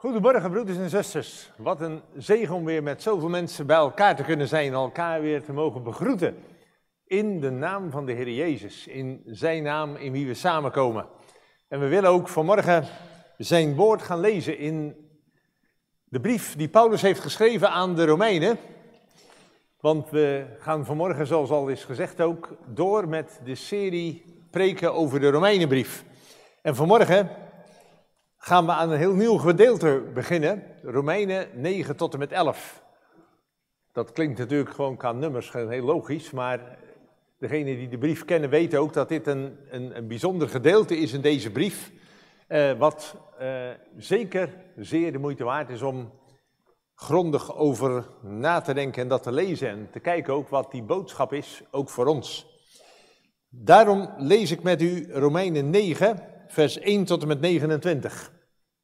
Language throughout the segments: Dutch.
Goedemorgen broeders en zusters. Wat een zegen om weer met zoveel mensen bij elkaar te kunnen zijn en elkaar weer te mogen begroeten. In de naam van de Heer Jezus, in zijn naam in wie we samenkomen. En we willen ook vanmorgen zijn woord gaan lezen in de brief die Paulus heeft geschreven aan de Romeinen. Want we gaan vanmorgen, zoals al is gezegd ook, door met de serie preken over de Romeinenbrief. En vanmorgen gaan we aan een heel nieuw gedeelte beginnen, Romeinen 9 tot en met 11. Dat klinkt natuurlijk gewoon qua nummers heel logisch, maar degenen die de brief kennen weten ook dat dit een bijzonder gedeelte is in deze brief, wat zeker zeer de moeite waard is om grondig over na te denken en dat te lezen en te kijken ook wat die boodschap is, ook voor ons. Daarom lees ik met u Romeinen 9, vers 1 tot en met 29.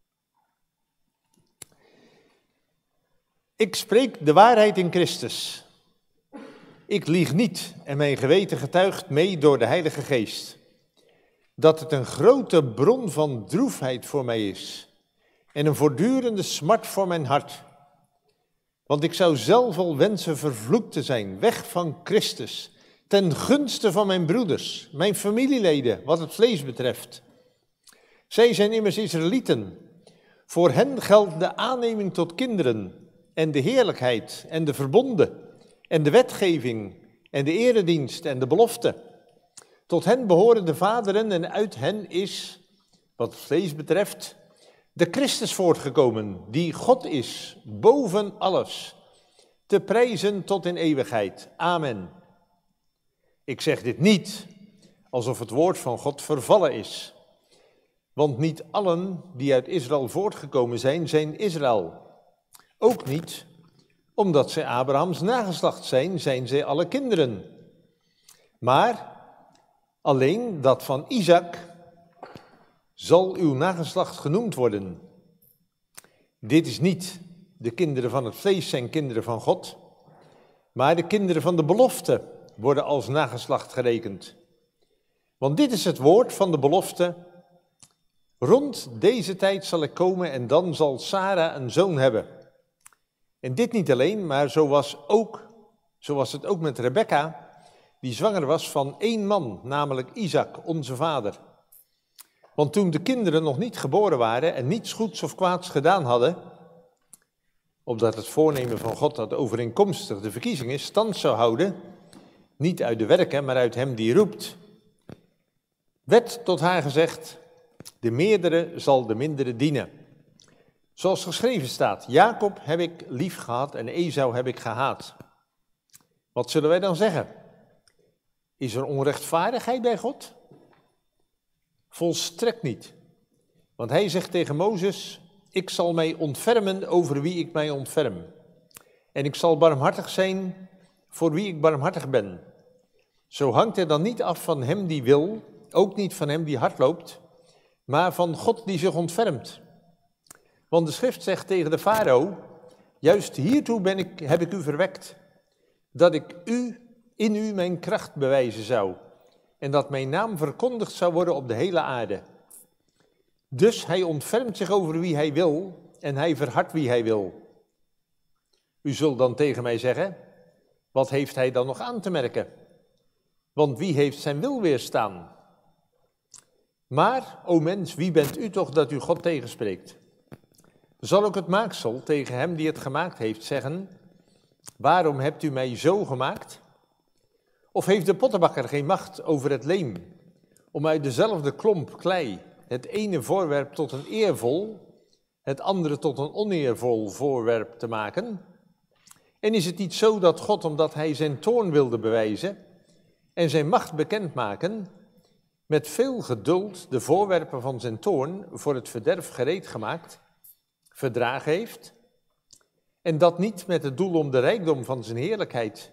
Ik spreek de waarheid in Christus. Ik lieg niet en mijn geweten getuigt mee door de Heilige Geest. Dat het een grote bron van droefheid voor mij is en een voortdurende smart voor mijn hart. Want ik zou zelf al wensen vervloekt te zijn, weg van Christus, ten gunste van mijn broeders, mijn familieleden, wat het vlees betreft. Zij zijn immers Israëlieten. Voor hen geldt de aanneming tot kinderen en de heerlijkheid en de verbonden en de wetgeving en de eredienst en de belofte. Tot hen behoren de vaderen en uit hen is, wat het vlees betreft, de Christus voortgekomen, die God is, boven alles, te prijzen tot in eeuwigheid. Amen. Ik zeg dit niet alsof het woord van God vervallen is. Want niet allen die uit Israël voortgekomen zijn, zijn Israël. Ook niet, omdat zij Abrahams nageslacht zijn, zijn zij alle kinderen. Maar alleen dat van Isaac zal uw nageslacht genoemd worden. Dit is niet de kinderen van het vlees zijn kinderen van God, maar de kinderen van de belofte worden als nageslacht gerekend. Want dit is het woord van de belofte: rond deze tijd zal ik komen en dan zal Sara een zoon hebben. En dit niet alleen, maar zo was het ook met Rebekka, die zwanger was van één man, namelijk Isaac, onze vader. Want toen de kinderen nog niet geboren waren en niets goeds of kwaads gedaan hadden, opdat het voornemen van God dat overeenkomstig de verkiezingen stand zou houden, niet uit de werken, maar uit hem die roept, werd tot haar gezegd: de meerdere zal de mindere dienen. Zoals geschreven staat: Jacob heb ik lief gehad en Esau heb ik gehaat. Wat zullen wij dan zeggen? Is er onrechtvaardigheid bij God? Volstrekt niet. Want hij zegt tegen Mozes: ik zal mij ontfermen over wie ik mij ontferm. En ik zal barmhartig zijn voor wie ik barmhartig ben. Zo hangt het dan niet af van hem die wil, ook niet van hem die hard loopt, maar van God die zich ontfermt. Want de schrift zegt tegen de farao: juist hiertoe heb ik u verwekt, dat ik in u mijn kracht bewijzen zou, en dat mijn naam verkondigd zou worden op de hele aarde. Dus hij ontfermt zich over wie hij wil, en hij verhardt wie hij wil. U zult dan tegen mij zeggen: wat heeft hij dan nog aan te merken? Want wie heeft zijn wil weerstaan? Maar, o mens, wie bent u toch dat u God tegenspreekt? Zal ook het maaksel tegen hem die het gemaakt heeft zeggen: waarom hebt u mij zo gemaakt? Of heeft de pottenbakker geen macht over het leem, om uit dezelfde klomp klei het ene voorwerp tot een eervol, het andere tot een oneervol voorwerp te maken? En is het niet zo dat God, omdat hij zijn toorn wilde bewijzen en zijn macht bekendmaken, met veel geduld de voorwerpen van zijn toorn voor het verderf gereed gemaakt, verdragen heeft? En dat niet met het doel om de rijkdom van zijn heerlijkheid,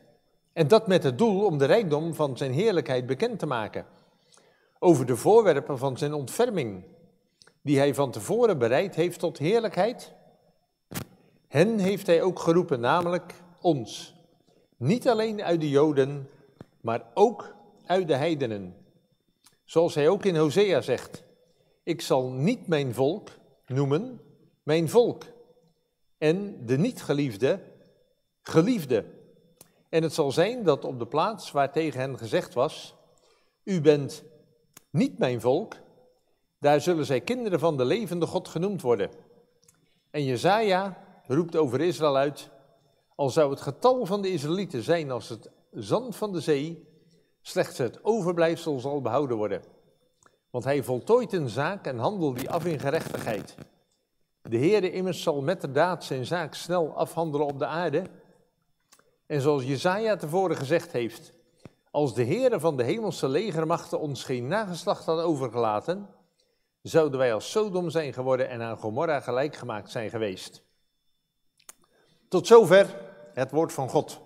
bekend te maken, over de voorwerpen van zijn ontferming, die hij van tevoren bereid heeft tot heerlijkheid? Hen heeft hij ook geroepen, namelijk ons, niet alleen uit de Joden, maar ook uit de heidenen. Zoals hij ook in Hosea zegt: ik zal niet mijn volk noemen, mijn volk. En de niet-geliefde, geliefde. En het zal zijn dat op de plaats waar tegen hen gezegd was, u bent niet mijn volk, daar zullen zij kinderen van de levende God genoemd worden. En Jesaja roept over Israël uit, al zou het getal van de Israëlieten zijn als het zand van de zee, slechts het overblijfsel zal behouden worden. Want hij voltooit een zaak en handelt die af in gerechtigheid. De Heere immers zal metterdaad zijn zaak snel afhandelen op de aarde. En zoals Jesaja tevoren gezegd heeft, als de Heere van de hemelse legermachten ons geen nageslacht had overgelaten, zouden wij als Sodom zijn geworden en aan Gomorra gelijk gemaakt zijn geweest. Tot zover het woord van God.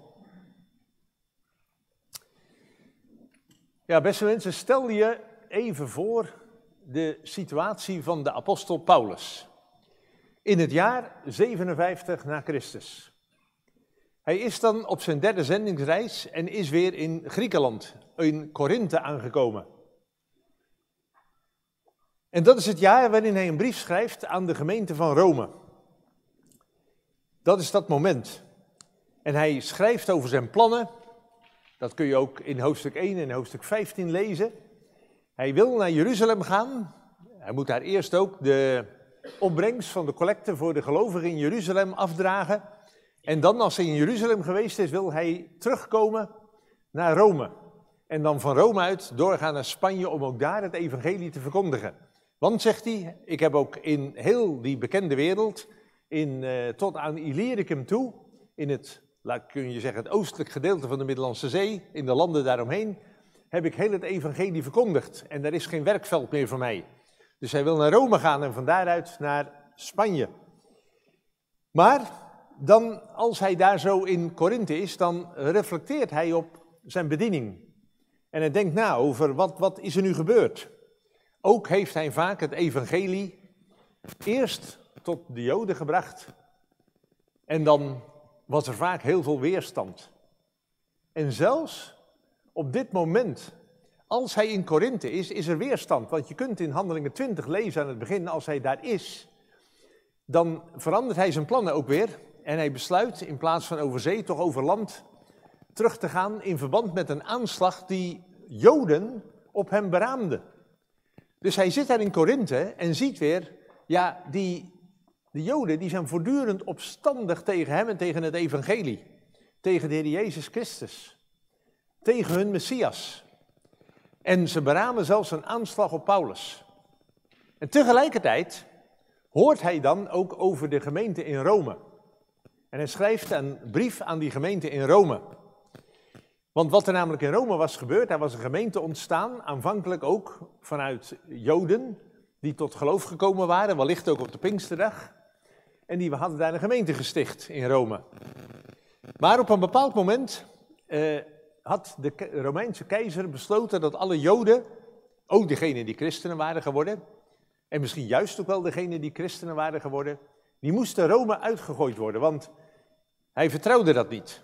Ja, beste mensen, stel je even voor de situatie van de apostel Paulus. In het jaar 57 na Christus. Hij is dan op zijn derde zendingsreis en is weer in Griekenland, in Korinthe aangekomen. En dat is het jaar waarin hij een brief schrijft aan de gemeente van Rome. Dat is dat moment. En hij schrijft over zijn plannen. Dat kun je ook in hoofdstuk 1 en hoofdstuk 15 lezen. Hij wil naar Jeruzalem gaan. Hij moet daar eerst ook de opbrengst van de collecte voor de gelovigen in Jeruzalem afdragen. En dan, als hij in Jeruzalem geweest is, wil hij terugkomen naar Rome. En dan van Rome uit doorgaan naar Spanje om ook daar het evangelie te verkondigen. Want, zegt hij, ik heb ook in heel die bekende wereld, tot aan Illyricum toe, in het, kun je zeggen, het oostelijk gedeelte van de Middellandse Zee, in de landen daaromheen, heb ik heel het evangelie verkondigd. En er is geen werkveld meer voor mij. Dus hij wil naar Rome gaan en van daaruit naar Spanje. Maar dan, als hij daar zo in Korinthe is, dan reflecteert hij op zijn bediening. En hij denkt na over wat is er nu gebeurd. Ook heeft hij vaak het evangelie eerst tot de Joden gebracht. En dan was er vaak heel veel weerstand. En zelfs op dit moment, als hij in Korinthe is er weerstand. Want je kunt in Handelingen 20 lezen aan het begin, als hij daar is, dan verandert hij zijn plannen ook weer. En hij besluit in plaats van over zee toch over land terug te gaan in verband met een aanslag die Joden op hem beraamden. Dus hij zit daar in Korinthe en ziet weer, ja, de Joden die zijn voortdurend opstandig tegen hem en tegen het evangelie. Tegen de Heer Jezus Christus. Tegen hun Messias. En ze beramen zelfs een aanslag op Paulus. En tegelijkertijd hoort hij dan ook over de gemeente in Rome. En hij schrijft een brief aan die gemeente in Rome. Want wat er namelijk in Rome was gebeurd, daar was een gemeente ontstaan, aanvankelijk ook vanuit Joden, die tot geloof gekomen waren, wellicht ook op de Pinksterdag. En die hadden daar een gemeente gesticht in Rome. Maar op een bepaald moment had de Romeinse keizer besloten dat alle Joden, ook degenen die christenen waren geworden, en misschien juist ook wel degenen die christenen waren geworden, die moesten Rome uitgegooid worden, want hij vertrouwde dat niet.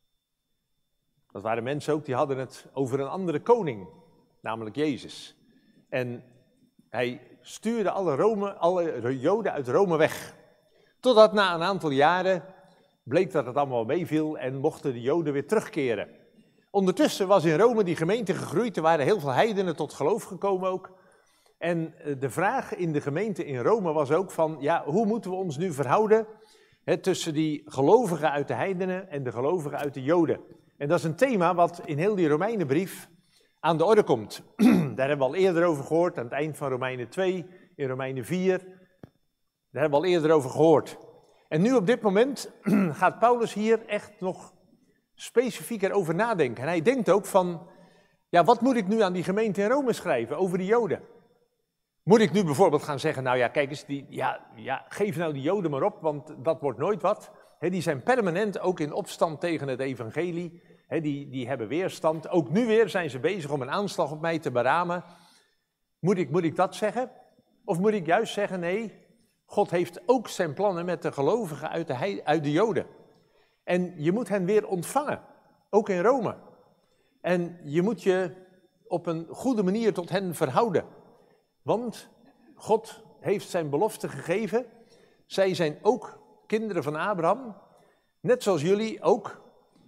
Dat waren mensen ook, die hadden het over een andere koning, namelijk Jezus. En hij stuurde alle Joden uit Rome weg. Totdat na een aantal jaren bleek dat het allemaal meeviel en mochten de Joden weer terugkeren. Ondertussen was in Rome die gemeente gegroeid, er waren heel veel heidenen tot geloof gekomen ook. En de vraag in de gemeente in Rome was ook van, ja, hoe moeten we ons nu verhouden tussen die gelovigen uit de heidenen en de gelovigen uit de Joden? En dat is een thema wat in heel die Romeinenbrief aan de orde komt. Daar hebben we al eerder over gehoord, aan het eind van Romeinen 2, in Romeinen 4. Daar hebben we al eerder over gehoord. En nu op dit moment gaat Paulus hier echt nog specifieker over nadenken. En hij denkt ook van, ja, wat moet ik nu aan die gemeente in Rome schrijven over de Joden? Moet ik nu bijvoorbeeld gaan zeggen, nou ja, kijk eens, geef nou die Joden maar op, want dat wordt nooit wat. Die zijn permanent ook in opstand tegen het evangelie. Die hebben weerstand. Ook nu weer zijn ze bezig om een aanslag op mij te beramen. Moet ik dat zeggen? Of moet ik juist zeggen, nee, God heeft ook zijn plannen met de gelovigen uit de Joden. En je moet hen weer ontvangen, ook in Rome. En je moet je op een goede manier tot hen verhouden. Want God heeft zijn belofte gegeven zij zijn ook kinderen van Abraham, net zoals jullie ook,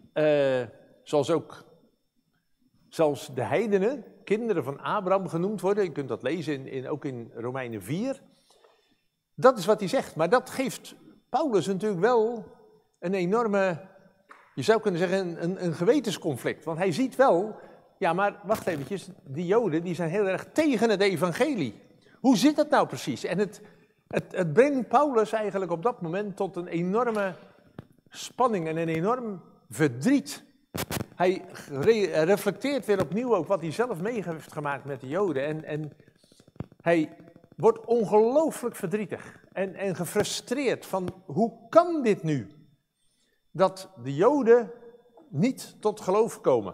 zoals de heidenen kinderen van Abraham genoemd worden. Je kunt dat lezen ook in Romeinen 4. Dat is wat hij zegt, maar dat geeft Paulus natuurlijk wel een enorme, je zou kunnen zeggen, een gewetensconflict. Want hij ziet wel, ja maar wacht eventjes, die Joden die zijn heel erg tegen het evangelie. Hoe zit dat nou precies? En het brengt Paulus eigenlijk op dat moment tot een enorme spanning en een enorm verdriet. Hij reflecteert weer opnieuw ook wat hij zelf mee heeft gemaakt met de Joden. En hij wordt ongelooflijk verdrietig en gefrustreerd van hoe kan dit nu? Dat de Joden niet tot geloof komen.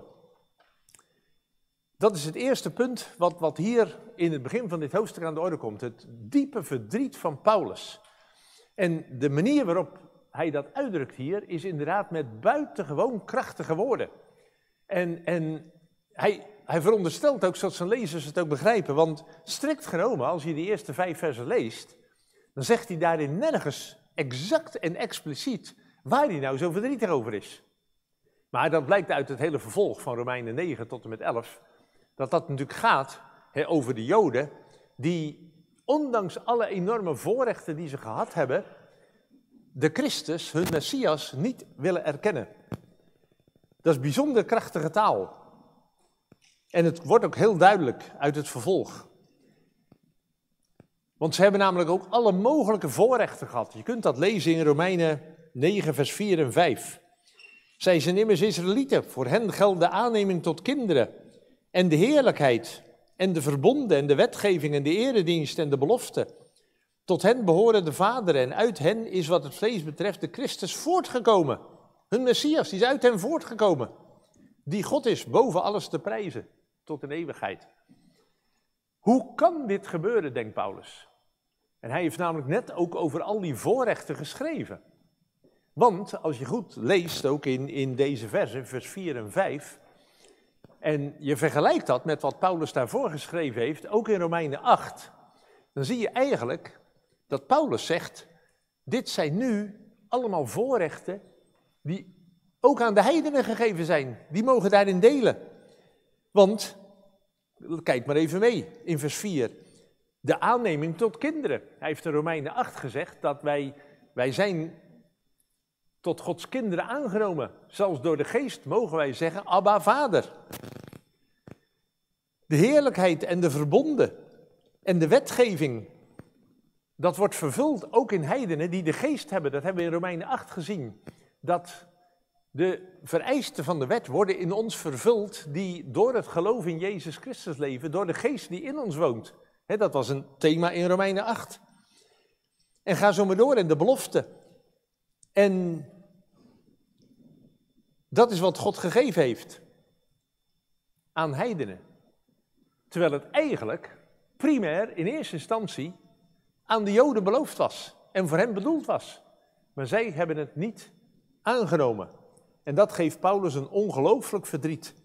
Dat is het eerste punt wat hier in het begin van dit hoofdstuk aan de orde komt. Het diepe verdriet van Paulus. En de manier waarop hij dat uitdrukt hier is inderdaad met buitengewoon krachtige woorden. En hij veronderstelt ook, zodat zijn lezers het ook begrijpen, want strikt genomen, als je die eerste 5 versen leest, dan zegt hij daarin nergens exact en expliciet waar hij nou zo verdrietig over is. Maar dat blijkt uit het hele vervolg van Romeinen 9 tot en met 11, dat natuurlijk gaat over de Joden, die ondanks alle enorme voorrechten die ze gehad hebben, de Christus, hun Messias, niet willen erkennen. Dat is bijzonder krachtige taal. En het wordt ook heel duidelijk uit het vervolg. Want ze hebben namelijk ook alle mogelijke voorrechten gehad. Je kunt dat lezen in Romeinen 9 vers 4 en 5. Zij zijn immers Israëlieten, voor hen geldt de aanneming tot kinderen en de heerlijkheid en de verbonden en de wetgeving en de eredienst en de belofte. Tot hen behoren de vaderen en uit hen is wat het vlees betreft de Christus voortgekomen. Hun Messias, die is uit hen voortgekomen. Die God is boven alles te prijzen, tot in eeuwigheid. Hoe kan dit gebeuren, denkt Paulus? En hij heeft namelijk net ook over al die voorrechten geschreven. Want als je goed leest, ook in deze versen, vers 4 en 5... en je vergelijkt dat met wat Paulus daarvoor geschreven heeft, ook in Romeinen 8... dan zie je eigenlijk dat Paulus zegt, dit zijn nu allemaal voorrechten die ook aan de heidenen gegeven zijn. Die mogen daarin delen. Want, kijk maar even mee, in vers 4, de aanneming tot kinderen. Hij heeft in Romeinen 8 gezegd dat wij zijn tot Gods kinderen aangenomen. Zelfs door de geest mogen wij zeggen, Abba, Vader. De heerlijkheid en de verbonden en de wetgeving, dat wordt vervuld ook in heidenen die de geest hebben. Dat hebben we in Romeinen 8 gezien. Dat de vereisten van de wet worden in ons vervuld die door het geloof in Jezus Christus leven, door de geest die in ons woont. Dat was een thema in Romeinen 8. En ga zo maar door in de belofte. En dat is wat God gegeven heeft aan heidenen. Terwijl het eigenlijk primair in eerste instantie aan de Joden beloofd was en voor hen bedoeld was. Maar zij hebben het niet aangenomen. En dat geeft Paulus een ongelooflijk verdriet.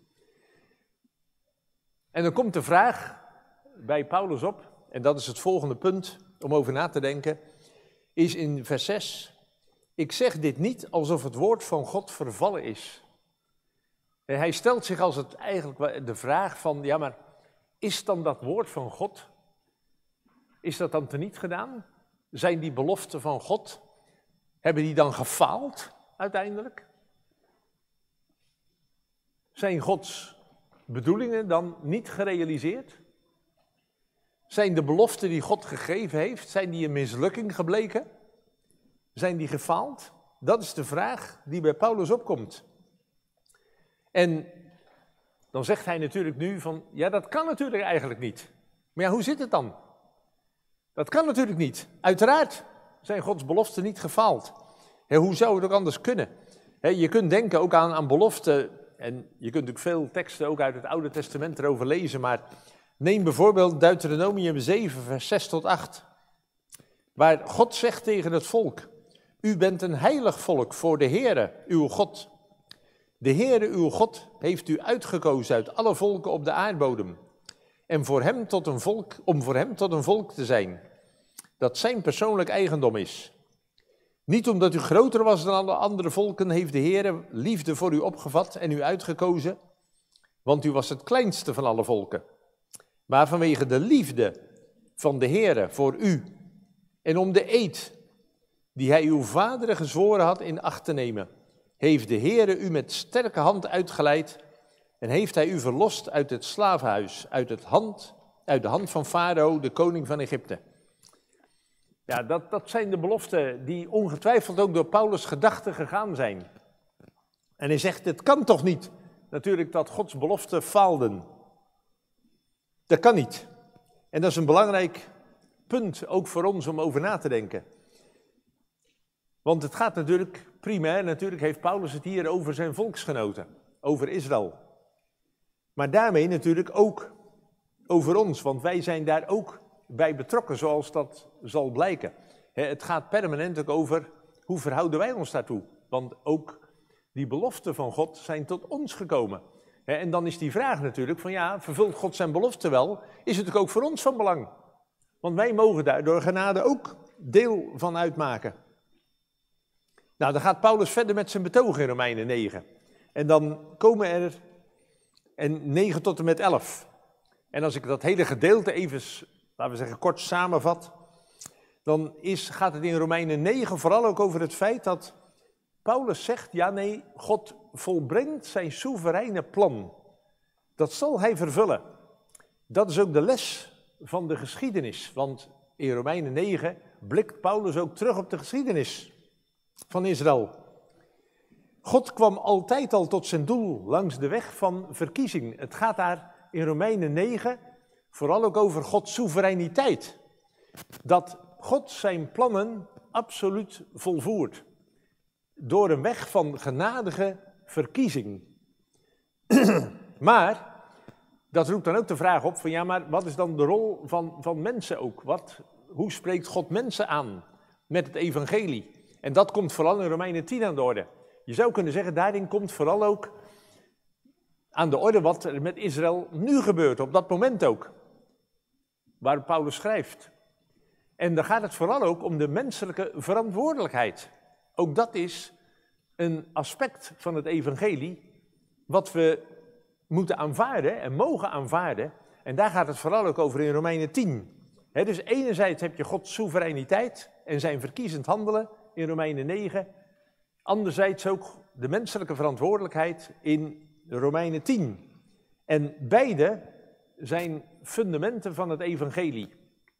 En dan komt de vraag bij Paulus op, en dat is het volgende punt om over na te denken, is in vers 6. Ik zeg dit niet alsof het woord van God vervallen is. En hij stelt zich als het eigenlijk de vraag van, ja maar, is dan dat woord van God, is dat dan teniet gedaan? Zijn die beloften van God, hebben die dan gefaald uiteindelijk? Zijn Gods bedoelingen dan niet gerealiseerd? Zijn de beloften die God gegeven heeft, zijn die een mislukking gebleken? Zijn die gefaald? Dat is de vraag die bij Paulus opkomt. En dan zegt hij natuurlijk nu van, ja dat kan natuurlijk eigenlijk niet. Maar ja, hoe zit het dan? Dat kan natuurlijk niet. Uiteraard zijn Gods beloften niet gefaald. Hoe zou het ook anders kunnen? Je kunt denken ook aan beloften, en je kunt natuurlijk veel teksten ook uit het Oude Testament erover lezen, maar neem bijvoorbeeld Deuteronomium 7, vers 6 tot 8. Waar God zegt tegen het volk, u bent een heilig volk voor de Heere, uw God. De Heere, uw God, heeft u uitgekozen uit alle volken op de aardbodem. En om voor hem tot een volk te zijn, dat zijn persoonlijk eigendom is. Niet omdat u groter was dan alle andere volken, heeft de Heer liefde voor u opgevat en u uitgekozen, want u was het kleinste van alle volken. Maar vanwege de liefde van de Heer voor u en om de eed die hij uw vaderen gezworen had in acht te nemen, heeft de Heer u met sterke hand uitgeleid en heeft hij u verlost uit het slavenhuis, uit de hand van Farao, de koning van Egypte. Ja, dat zijn de beloften die ongetwijfeld ook door Paulus' gedachten gegaan zijn. En hij zegt, het kan toch niet, natuurlijk, dat Gods beloften faalden. Dat kan niet. En dat is een belangrijk punt, ook voor ons, om over na te denken. Want het gaat natuurlijk, primair natuurlijk heeft Paulus het hier over zijn volksgenoten, over Israël. Maar daarmee natuurlijk ook over ons, want wij zijn daar ook bij betrokken, zoals dat zal blijken. Het gaat permanent ook over hoe verhouden wij ons daartoe. Want ook die beloften van God zijn tot ons gekomen. En dan is die vraag natuurlijk van ja, vervult God zijn belofte wel? Is het ook voor ons van belang? Want wij mogen daar door genade ook deel van uitmaken. Nou, dan gaat Paulus verder met zijn betoog in Romeinen 9. En dan komen er 9 tot en met 11. En als ik dat hele gedeelte even, laten we zeggen, kort samenvat, dan gaat het in Romeinen 9 vooral ook over het feit dat Paulus zegt, ja nee, God volbrengt zijn soevereine plan. Dat zal hij vervullen. Dat is ook de les van de geschiedenis, want in Romeinen 9 blikt Paulus ook terug op de geschiedenis van Israël. God kwam altijd al tot zijn doel langs de weg van verkiezing. Het gaat daar in Romeinen 9 vooral ook over Gods soevereiniteit. Dat God zijn plannen absoluut volvoert. Door een weg van genadige verkiezing. Maar, dat roept dan ook de vraag op van ja, maar wat is dan de rol van mensen ook? Hoe spreekt God mensen aan met het evangelie? En dat komt vooral in Romeinen 10 aan de orde. Je zou kunnen zeggen, daarin komt vooral ook aan de orde wat er met Israël nu gebeurt, op dat moment ook. Waar Paulus schrijft. En dan gaat het vooral ook om de menselijke verantwoordelijkheid. Ook dat is een aspect van het evangelie wat we moeten aanvaarden en mogen aanvaarden. En daar gaat het vooral ook over in Romeinen 10. Dus enerzijds heb je Gods soevereiniteit en zijn verkiezend handelen in Romeinen 9. Anderzijds ook de menselijke verantwoordelijkheid in Romeinen 10. En beide zijn fundamenten van het evangelie.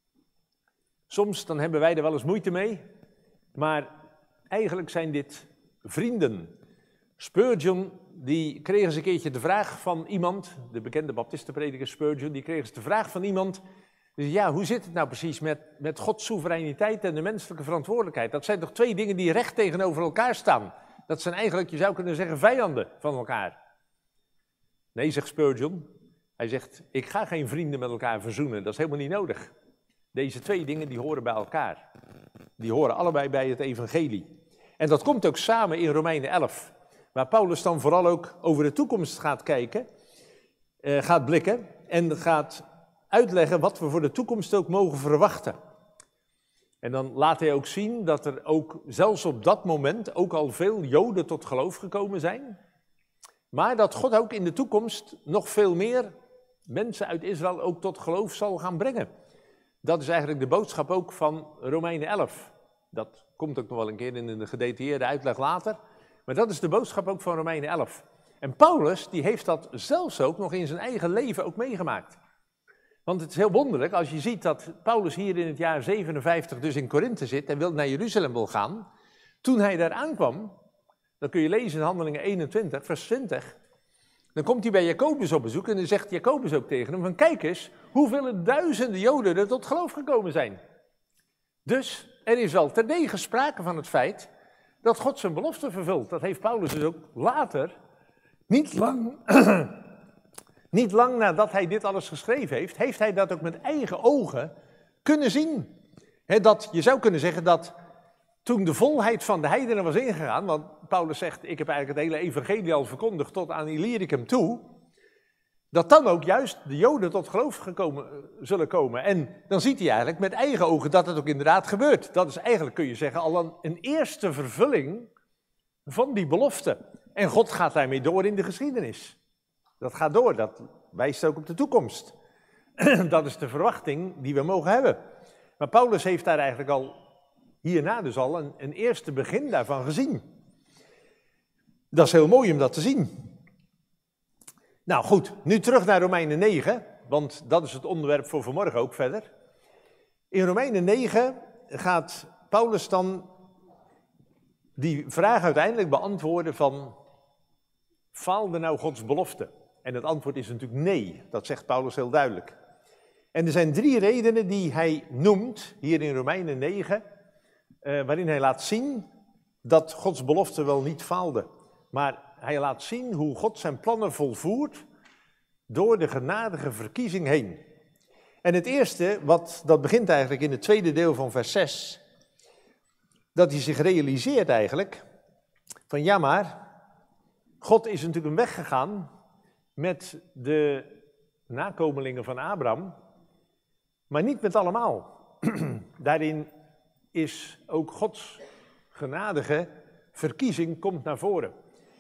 Soms dan hebben wij er wel eens moeite mee, maar eigenlijk zijn dit vrienden. Spurgeon, die kreeg eens een keertje de vraag van iemand, de bekende baptistenprediker Spurgeon, die kreeg eens de vraag van iemand, dus ja, hoe zit het nou precies met Gods soevereiniteit en de menselijke verantwoordelijkheid? Dat zijn toch twee dingen die recht tegenover elkaar staan? Dat zijn eigenlijk, je zou kunnen zeggen, vijanden van elkaar. Nee, zegt Spurgeon, hij zegt, ik ga geen vrienden met elkaar verzoenen, dat is helemaal niet nodig. Deze twee dingen die horen bij elkaar. Die horen allebei bij het evangelie. En dat komt ook samen in Romeinen 11. Waar Paulus dan vooral ook over de toekomst gaat kijken. Gaat blikken. En gaat uitleggen wat we voor de toekomst ook mogen verwachten. En dan laat hij ook zien dat er ook zelfs op dat moment ook al veel Joden tot geloof gekomen zijn. Maar dat God ook in de toekomst nog veel meer mensen uit Israël ook tot geloof zal gaan brengen. Dat is eigenlijk de boodschap ook van Romeinen 11. Dat komt ook nog wel een keer in een gedetailleerde uitleg later. Maar dat is de boodschap ook van Romeinen 11. En Paulus, die heeft dat zelfs ook nog in zijn eigen leven ook meegemaakt. Want het is heel wonderlijk als je ziet dat Paulus hier in het jaar 57 dus in Korinthe zit en naar Jeruzalem wil gaan. Toen hij daar aankwam, dat kun je lezen in Handelingen 21, vers 20. Dan komt hij bij Jacobus op bezoek en dan zegt Jacobus ook tegen hem van kijk eens hoeveel duizenden Joden er tot geloof gekomen zijn. Dus er is al terdege sprake van het feit dat God zijn belofte vervult. Dat heeft Paulus dus ook later, niet lang nadat hij dit alles geschreven heeft hij dat ook met eigen ogen kunnen zien. Je zou kunnen zeggen dat toen de volheid van de heidenen was ingegaan, want Paulus zegt, ik heb eigenlijk het hele evangelie al verkondigd tot aan Illyricum toe. dat dan ook juist de Joden tot geloof zullen komen. En dan ziet hij eigenlijk met eigen ogen dat het ook inderdaad gebeurt. Dat is eigenlijk, kun je zeggen, al een eerste vervulling van die belofte. En God gaat daarmee door in de geschiedenis. Dat gaat door, dat wijst ook op de toekomst. Dat is de verwachting die we mogen hebben. Maar Paulus heeft daar eigenlijk al hierna dus al een eerste begin daarvan gezien. Dat is heel mooi om dat te zien. Nou goed, nu terug naar Romeinen 9, want dat is het onderwerp voor vanmorgen ook verder. In Romeinen 9 gaat Paulus dan die vraag uiteindelijk beantwoorden van, faalde nou Gods belofte? En het antwoord is natuurlijk nee, dat zegt Paulus heel duidelijk. En er zijn 3 redenen die hij noemt, hier in Romeinen 9, waarin hij laat zien dat Gods belofte wel niet faalde. Maar hij laat zien hoe God zijn plannen volvoert door de genadige verkiezing heen. En het eerste, dat begint eigenlijk in het tweede deel van vers 6, dat hij zich realiseert eigenlijk, van ja maar, God is natuurlijk een weg gegaan met de nakomelingen van Abraham, maar niet met allemaal. Daarin is ook Gods genadige verkiezing komt naar voren.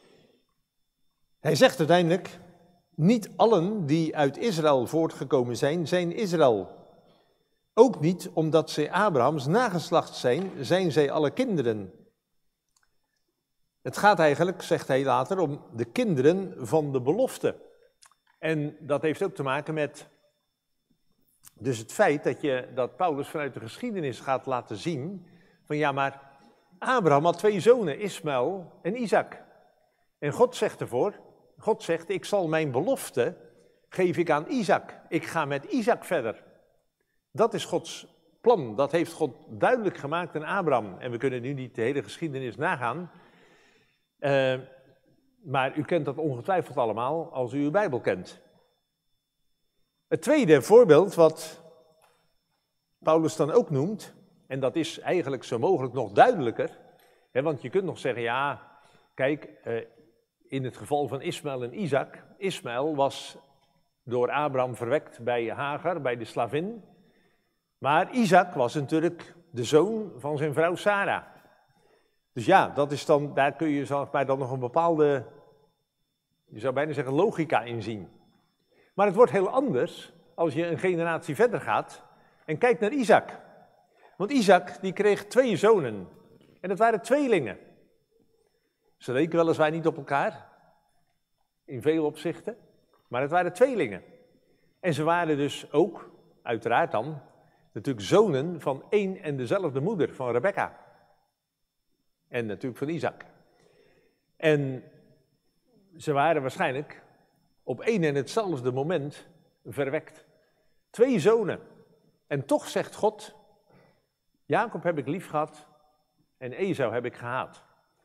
Hij zegt uiteindelijk, niet allen die uit Israël voortgekomen zijn, zijn Israël. Ook niet omdat zij Abrahams nageslacht zijn, zijn zij alle kinderen. Het gaat eigenlijk, zegt hij later, om de kinderen van de belofte. En dat heeft ook te maken met dus het feit dat Paulus vanuit de geschiedenis gaat laten zien van ja, maar Abraham had 2 zonen, Ismaël en Isaac. En God zegt ervoor, God zegt, ik zal mijn belofte geef ik aan Isaac. Ik ga met Isaac verder. Dat is Gods plan. Dat heeft God duidelijk gemaakt aan Abraham. En we kunnen nu niet de hele geschiedenis nagaan. Maar u kent dat ongetwijfeld allemaal als u uw Bijbel kent. Het tweede voorbeeld wat Paulus dan ook noemt, en dat is eigenlijk zo mogelijk nog duidelijker. Want je kunt nog zeggen, ja, kijk, in het geval van Ismaël en Isaac. Ismaël was door Abraham verwekt bij Hagar, bij de slavin. Maar Isaac was natuurlijk de zoon van zijn vrouw Sarah. Dus ja, dat is dan, daar kun je dan nog een bepaalde, je zou bijna zeggen, logica in zien. Maar het wordt heel anders als je een generatie verder gaat en kijkt naar Isaac. Want Isaac die kreeg 2 zonen en dat waren tweelingen. Ze leken weliswaar niet op elkaar, in veel opzichten, maar het waren tweelingen. En ze waren dus ook, uiteraard dan, natuurlijk zonen van één en dezelfde moeder, van Rebekka. En natuurlijk van Isaac. En ze waren waarschijnlijk op één en hetzelfde moment verwekt. 2 zonen. En toch zegt God, Jacob heb ik lief gehad en Esau heb ik gehaat.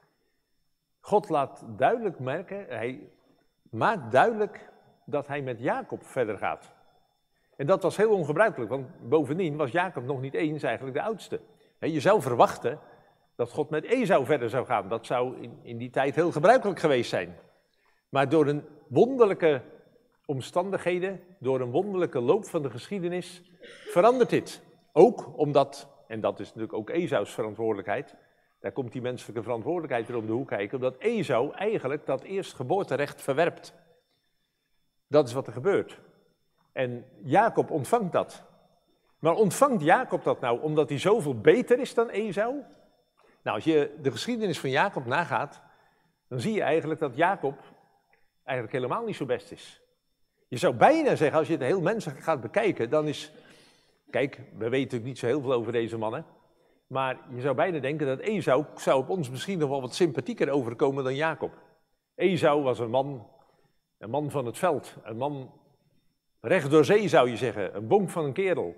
God laat duidelijk merken, hij maakt duidelijk dat hij met Jacob verder gaat. En dat was heel ongebruikelijk, want bovendien was Jacob nog niet eens eigenlijk de oudste. Je zou verwachten dat God met Esau verder zou gaan. Dat zou in die tijd heel gebruikelijk geweest zijn. Maar door een wonderlijke omstandigheden, door een wonderlijke loop van de geschiedenis, verandert dit. Ook omdat, en dat is natuurlijk ook Esaus verantwoordelijkheid, daar komt die menselijke verantwoordelijkheid weer om de hoek kijken, omdat Esau eigenlijk dat eerstgeboorterecht verwerpt. Dat is wat er gebeurt. En Jacob ontvangt dat. Maar ontvangt Jacob dat nou omdat hij zoveel beter is dan Esau? Nou, als je de geschiedenis van Jacob nagaat, dan zie je eigenlijk dat Jacob eigenlijk helemaal niet zo best is. Je zou bijna zeggen, als je het heel menselijk gaat bekijken, dan is... Kijk, we weten natuurlijk niet zo heel veel over deze mannen. Maar je zou bijna denken dat Esau zou op ons misschien nog wel wat sympathieker overkomen dan Jacob. Esau was een man van het veld. Een man recht door zee zou je zeggen. Een bonk van een kerel.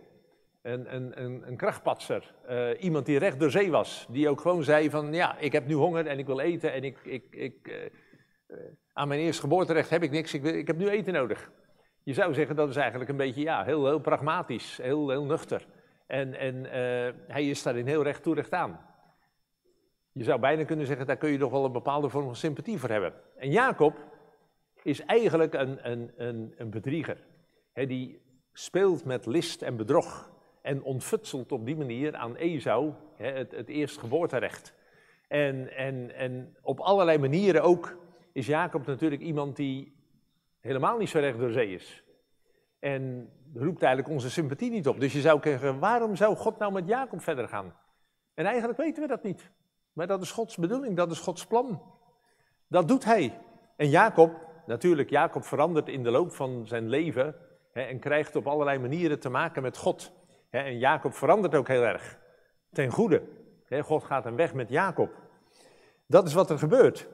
Een krachtpatser. Iemand die recht door zee was. Die ook gewoon zei van ja, ik heb nu honger en ik wil eten. En aan mijn eerstgeboorterecht heb ik niks. Ik heb nu eten nodig. Je zou zeggen dat is eigenlijk een beetje ja, heel pragmatisch. Heel nuchter. En hij is daarin heel recht toe recht aan. Je zou bijna kunnen zeggen, daar kun je toch wel een bepaalde vorm van sympathie voor hebben. En Jacob, is eigenlijk een bedrieger. Die speelt met list en bedrog en ontfutselt op die manier aan Esau het eerstgeboorterecht. En op allerlei manieren ook is Jacob natuurlijk iemand die helemaal niet zo recht door zee is. En roept eigenlijk onze sympathie niet op. Dus je zou zeggen, waarom zou God nou met Jacob verder gaan? En eigenlijk weten we dat niet. Maar dat is Gods bedoeling, dat is Gods plan. Dat doet hij. En Jacob verandert in de loop van zijn leven en krijgt op allerlei manieren te maken met God. En Jacob verandert ook heel erg, ten goede. God gaat een weg met Jacob. Dat is wat er gebeurt.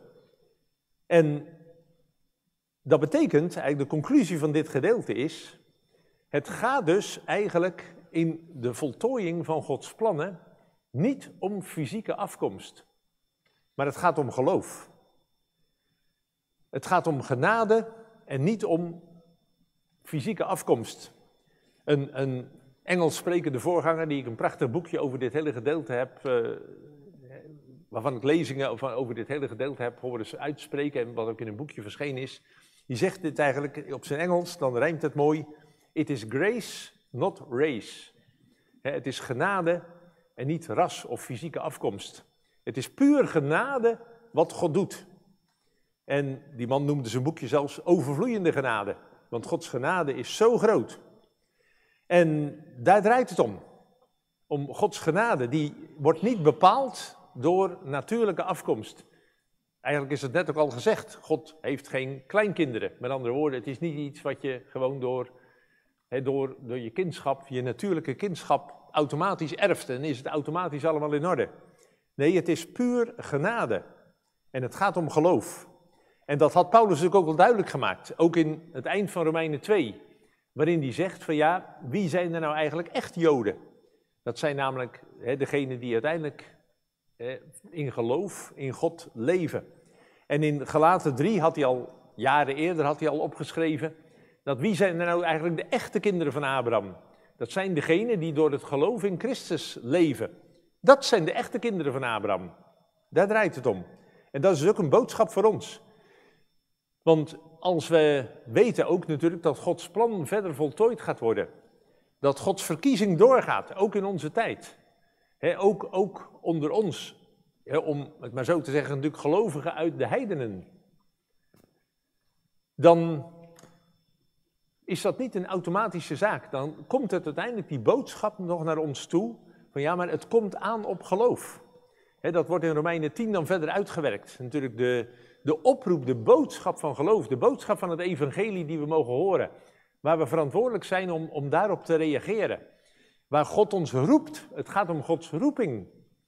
En dat betekent, eigenlijk de conclusie van dit gedeelte is, het gaat dus eigenlijk in de voltooiing van Gods plannen niet om fysieke afkomst, maar het gaat om geloof. Het gaat om genade en niet om fysieke afkomst. Een Engels sprekende voorganger, die ik een prachtig boekje over dit hele gedeelte heb, waarvan ik lezingen over dit hele gedeelte heb horen uitspreken en wat ook in een boekje verschenen is, die zegt dit eigenlijk op zijn Engels, dan rijmt het mooi. It is grace, not race. Het is genade en niet ras of fysieke afkomst. Het is puur genade wat God doet. En die man noemde zijn boekje zelfs overvloeiende genade. Want Gods genade is zo groot. En daar draait het om. Om Gods genade, die wordt niet bepaald door natuurlijke afkomst. Eigenlijk is het net ook al gezegd, God heeft geen kleinkinderen. Met andere woorden, het is niet iets wat je gewoon door je kindschap, je natuurlijke kindschap, automatisch erft. En is het automatisch allemaal in orde. Nee, het is puur genade. En het gaat om geloof. En dat had Paulus natuurlijk ook wel duidelijk gemaakt. Ook in het eind van Romeinen 2. Waarin hij zegt van ja, wie zijn er nou eigenlijk echt Joden? Dat zijn namelijk degenen die uiteindelijk in geloof in God leven. En in Galaten 3 had hij al, jaren eerder opgeschreven, dat wie zijn er nou eigenlijk de echte kinderen van Abraham? Dat zijn degenen die door het geloof in Christus leven. Dat zijn de echte kinderen van Abraham. Daar draait het om. En dat is ook een boodschap voor ons. Want als we weten ook natuurlijk dat Gods plan verder voltooid gaat worden. Dat Gods verkiezing doorgaat, ook in onze tijd. Ook onder ons. Om het maar zo te zeggen, natuurlijk gelovigen uit de heidenen. Dan is dat niet een automatische zaak. Dan komt het uiteindelijk die boodschap nog naar ons toe. Van ja, maar het komt aan op geloof. Dat wordt in Romeinen 10 dan verder uitgewerkt. Natuurlijk de oproep, de boodschap van geloof, de boodschap van het evangelie die we mogen horen. Waar we verantwoordelijk zijn om daarop te reageren. Waar God ons roept. Het gaat om Gods roeping.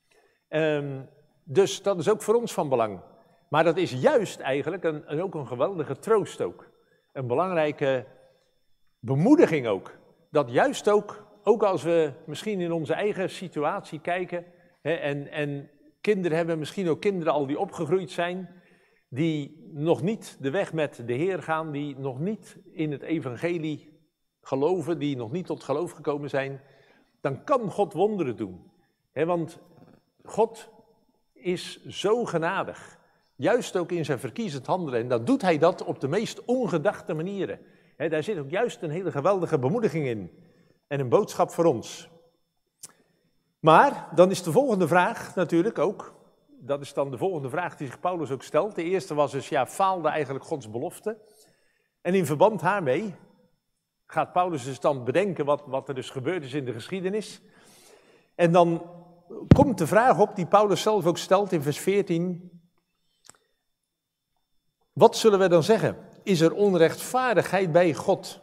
Dus dat is ook voor ons van belang. Maar dat is juist eigenlijk ook een geweldige troost ook. Een belangrijke bemoediging ook. Dat juist ook als we misschien in onze eigen situatie kijken. En kinderen hebben, misschien ook kinderen al die opgegroeid zijn. Die nog niet de weg met de Heer gaan. Die nog niet in het evangelie geloven. Die nog niet tot geloof gekomen zijn. Dan kan God wonderen doen. Want God is zo genadig. Juist ook in zijn verkiezend handelen. En dat doet hij dat op de meest ongedachte manieren. Daar zit ook juist een hele geweldige bemoediging in. En een boodschap voor ons. Maar dan is de volgende vraag natuurlijk ook. Dat is dan de volgende vraag die zich Paulus ook stelt. De eerste was dus, faalde eigenlijk Gods belofte? En in verband daarmee gaat Paulus dus dan bedenken wat er dus gebeurd is in de geschiedenis. En dan komt de vraag op die Paulus zelf ook stelt in vers 14. Wat zullen we dan zeggen? Is er onrechtvaardigheid bij God?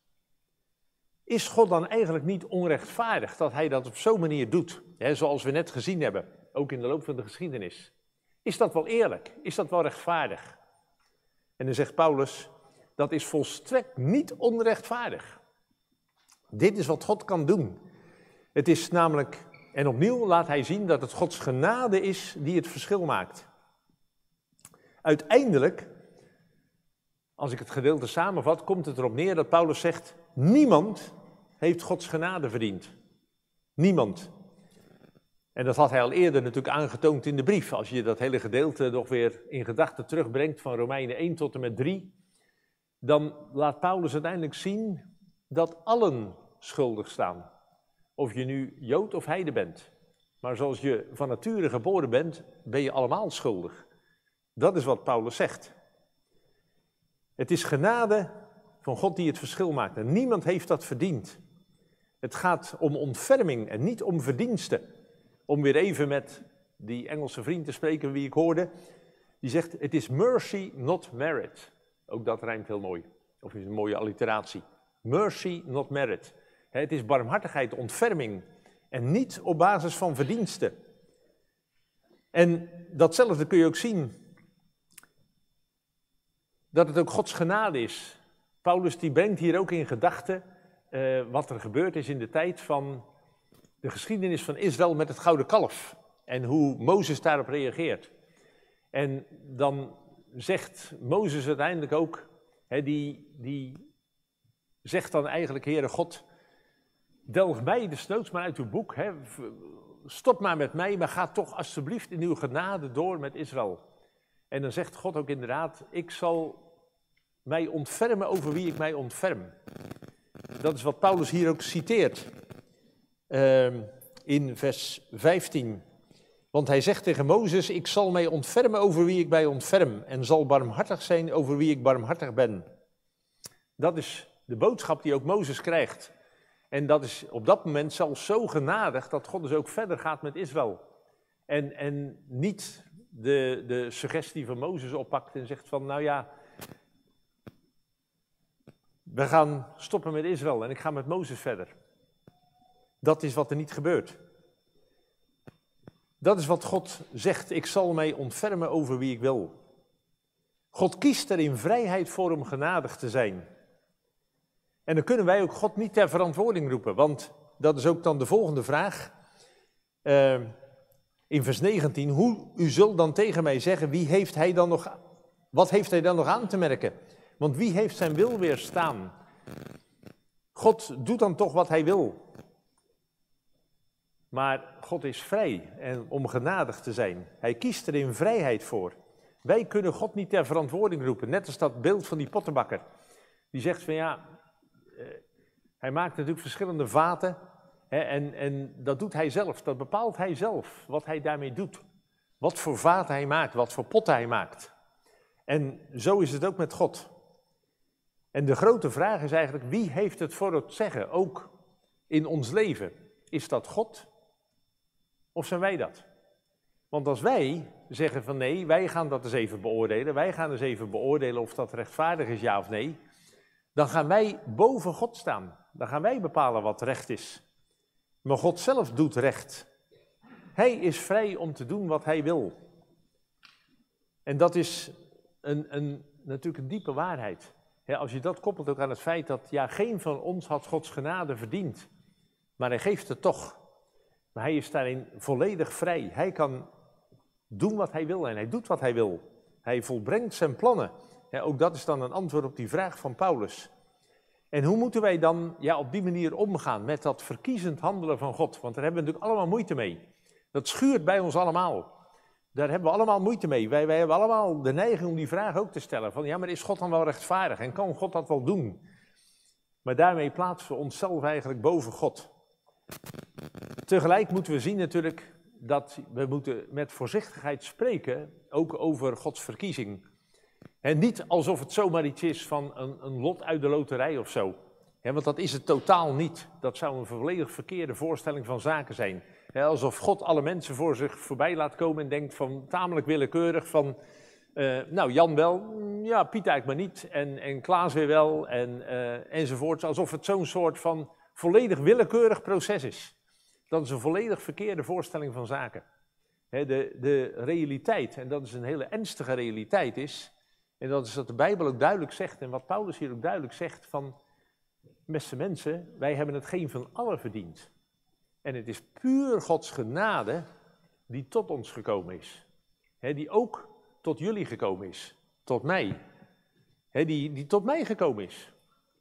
Is God dan eigenlijk niet onrechtvaardig dat hij dat op zo'n manier doet? Zoals we net gezien hebben, ook in de loop van de geschiedenis. Is dat wel eerlijk? Is dat wel rechtvaardig? En dan zegt Paulus, dat is volstrekt niet onrechtvaardig. Dit is wat God kan doen. Het is namelijk, en opnieuw laat hij zien dat het Gods genade is die het verschil maakt. Uiteindelijk, als ik het gedeelte samenvat, komt het erop neer dat Paulus zegt, niemand heeft Gods genade verdiend. Niemand. En dat had hij al eerder natuurlijk aangetoond in de brief. Als je dat hele gedeelte nog weer in gedachten terugbrengt van Romeinen 1 tot en met 3, dan laat Paulus uiteindelijk zien dat allen schuldig staan. Of je nu Jood of Heide bent. Maar zoals je van nature geboren bent, ben je allemaal schuldig. Dat is wat Paulus zegt. Het is genade van God die het verschil maakt. En niemand heeft dat verdiend. Het gaat om ontferming en niet om verdiensten. Om weer even met die Engelse vriend te spreken wie ik hoorde. Die zegt, het is mercy, not merit. Ook dat rijmt heel mooi. Of is een mooie alliteratie. Mercy, not merit. Het is barmhartigheid, ontferming. En niet op basis van verdiensten. En datzelfde kun je ook zien. Dat het ook Gods genade is. Paulus die brengt hier ook in gedachten wat er gebeurd is in de tijd van de geschiedenis van Israël met het gouden kalf. En hoe Mozes daarop reageert. En dan zegt Mozes uiteindelijk ook, die zegt dan eigenlijk, Heere God, delg mij desnoods maar uit uw boek, stop maar met mij, maar ga toch alsjeblieft in uw genade door met Israël. En dan zegt God ook inderdaad, ik zal mij ontfermen over wie ik mij ontferm. Dat is wat Paulus hier ook citeert in vers 15. Want hij zegt tegen Mozes, ik zal mij ontfermen over wie ik mij ontferm en zal barmhartig zijn over wie ik barmhartig ben. Dat is de boodschap die ook Mozes krijgt. En dat is op dat moment zelfs zo genadig dat God dus ook verder gaat met Israël. En niet de suggestie van Mozes oppakt en zegt van, nou ja, we gaan stoppen met Israël en ik ga met Mozes verder. Dat is wat er niet gebeurt. Dat is wat God zegt, ik zal mij ontfermen over wie ik wil. God kiest er in vrijheid voor om genadig te zijn. En dan kunnen wij ook God niet ter verantwoording roepen, want dat is ook dan de volgende vraag. In vers 19, hoe u zult dan tegen mij zeggen, wat heeft hij dan nog aan te merken? Want wie heeft zijn wil weerstaan? God doet dan toch wat hij wil. Maar God is vrij en om genadig te zijn. Hij kiest er in vrijheid voor. Wij kunnen God niet ter verantwoording roepen. Net als dat beeld van die pottenbakker. Die zegt van ja, hij maakt natuurlijk verschillende vaten. En dat doet hij zelf. Dat bepaalt hij zelf wat hij daarmee doet. Wat voor vaten hij maakt, wat voor potten hij maakt. En zo is het ook met God. En de grote vraag is eigenlijk, wie heeft het voor het zeggen, ook in ons leven? Is dat God? Of zijn wij dat? Want als wij zeggen van nee, wij gaan dat eens even beoordelen, wij gaan eens even beoordelen of dat rechtvaardig is, ja of nee, dan gaan wij boven God staan. Dan gaan wij bepalen wat recht is. Maar God zelf doet recht. Hij is vrij om te doen wat hij wil. En dat is natuurlijk een diepe waarheid. Als je dat koppelt ook aan het feit dat ja, geen van ons had Gods genade verdiend. Maar hij geeft het toch. Maar hij is daarin volledig vrij. Hij kan doen wat hij wil en hij doet wat hij wil. Hij volbrengt zijn plannen. Ja, ook dat is dan een antwoord op die vraag van Paulus. En hoe moeten wij dan op die manier omgaan met dat verkiezend handelen van God? Want daar hebben we natuurlijk allemaal moeite mee. Dat schuurt bij ons allemaal. Daar hebben we allemaal moeite mee. Wij hebben allemaal de neiging om die vraag ook te stellen. Van ja, maar is God dan wel rechtvaardig? En kan God dat wel doen? Maar daarmee plaatsen we onszelf eigenlijk boven God. Tegelijk moeten we zien natuurlijk dat we moeten met voorzichtigheid spreken, ook over Gods verkiezing. En niet alsof het zomaar iets is van een lot uit de loterij of zo. Want dat is het totaal niet. Dat zou een volledig verkeerde voorstelling van zaken zijn. Alsof God alle mensen voor zich voorbij laat komen en denkt van tamelijk willekeurig van, nou Jan wel, ja Piet eigenlijk maar niet en Klaas weer wel enzovoort. Alsof het zo'n soort van volledig willekeurig proces is. Dat is een volledig verkeerde voorstelling van zaken. De realiteit, en dat is een hele ernstige realiteit is, en dat is wat de Bijbel ook duidelijk zegt en wat Paulus hier ook duidelijk zegt van, beste mensen, wij hebben het geen van allen verdiend. En het is puur Gods genade die tot ons gekomen is. Die ook tot jullie gekomen is. Tot mij. Die tot mij gekomen is.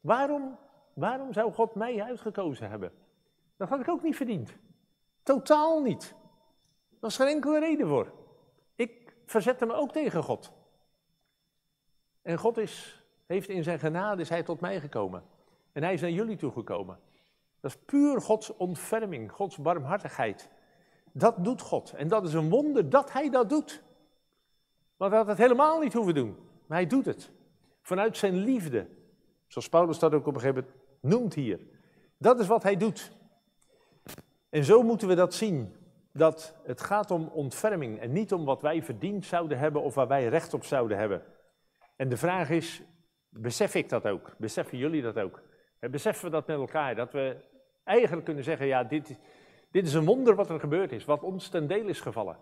Waarom zou God mij uitgekozen hebben? Dat had ik ook niet verdiend. Totaal niet. Daar was geen enkele reden voor. Ik verzette me ook tegen God. En God is heeft in zijn genade, is hij tot mij gekomen. En hij is naar jullie toegekomen. Dat is puur Gods ontferming, Gods barmhartigheid. Dat doet God. En dat is een wonder dat hij dat doet. Want hij had het helemaal niet hoeven doen. Maar hij doet het. Vanuit zijn liefde. Zoals Paulus dat ook op een gegeven moment noemt hier. Dat is wat hij doet. En zo moeten we dat zien. Dat het gaat om ontferming en niet om wat wij verdiend zouden hebben of waar wij recht op zouden hebben. En de vraag is, besef ik dat ook? Beseffen jullie dat ook? En beseffen we dat met elkaar? Dat we eigenlijk kunnen zeggen, ja, dit is een wonder wat er gebeurd is, wat ons ten deel is gevallen.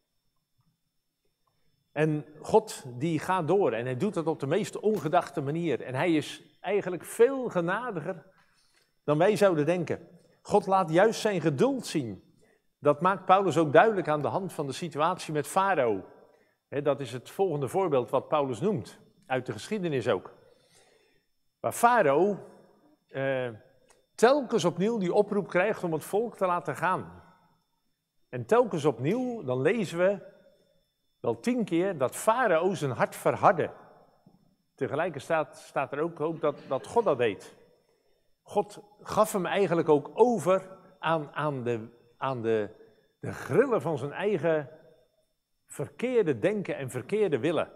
En God die gaat door en hij doet dat op de meest ongedachte manier. En hij is eigenlijk veel genadiger dan wij zouden denken. God laat juist zijn geduld zien. Dat maakt Paulus ook duidelijk aan de hand van de situatie met Farao. Dat is het volgende voorbeeld wat Paulus noemt, uit de geschiedenis ook. Waar Farao telkens opnieuw die oproep krijgt om het volk te laten gaan. En telkens opnieuw, dan lezen we wel 10 keer dat Farao zijn hart verhardde. Tegelijkertijd staat er ook dat God dat deed. God gaf hem eigenlijk ook over aan de grillen van zijn eigen verkeerde denken en verkeerde willen.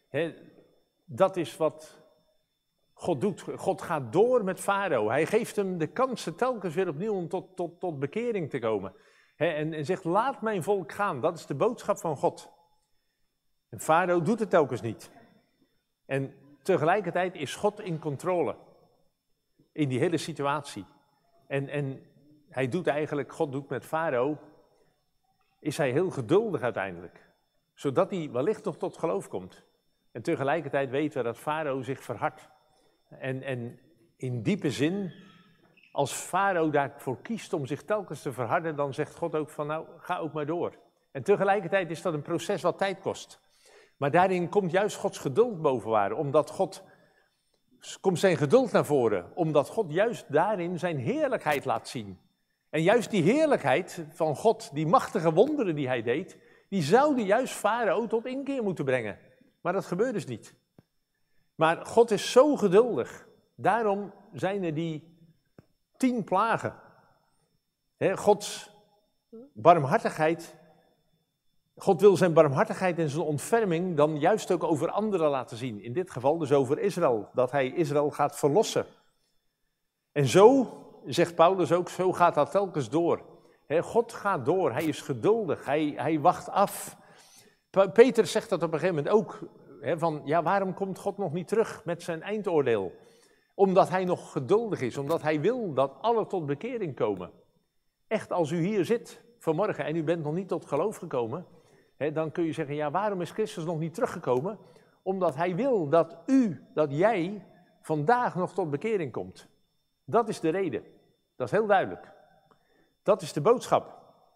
Dat is wat God doet. God gaat door met Farao. Hij geeft hem de kansen telkens weer opnieuw om tot bekering te komen. En zegt, laat mijn volk gaan. Dat is de boodschap van God. En Farao doet het telkens niet. En tegelijkertijd is God in controle. In die hele situatie. En hij doet eigenlijk, God doet met Farao, is hij heel geduldig uiteindelijk. Zodat hij wellicht nog tot geloof komt. En tegelijkertijd weten we dat Farao zich verhardt. En in diepe zin, als Farao daarvoor kiest om zich telkens te verharden, dan zegt God ook van nou, ga ook maar door. En tegelijkertijd is dat een proces wat tijd kost. Maar daarin komt juist Gods geduld bovenwaar, omdat God, komt zijn geduld naar voren, omdat God juist daarin zijn heerlijkheid laat zien. En juist die heerlijkheid van God, die machtige wonderen die hij deed, die zouden juist Farao tot inkeer moeten brengen. Maar dat gebeurt dus niet. Maar God is zo geduldig. Daarom zijn er die 10 plagen. Gods barmhartigheid. God wil zijn barmhartigheid en zijn ontferming dan juist ook over anderen laten zien. In dit geval dus over Israël. Dat hij Israël gaat verlossen. En zo, zegt Paulus ook, zo gaat dat telkens door. God gaat door. Hij is geduldig. Hij wacht af. Peter zegt dat op een gegeven moment ook. Van, ja, waarom komt God nog niet terug met zijn eindoordeel? Omdat hij nog geduldig is, omdat hij wil dat alle tot bekering komen. Echt, als u hier zit vanmorgen en u bent nog niet tot geloof gekomen, dan kun je zeggen, ja, waarom is Christus nog niet teruggekomen? Omdat hij wil dat jij vandaag nog tot bekering komt. Dat is de reden. Dat is heel duidelijk. Dat is de boodschap.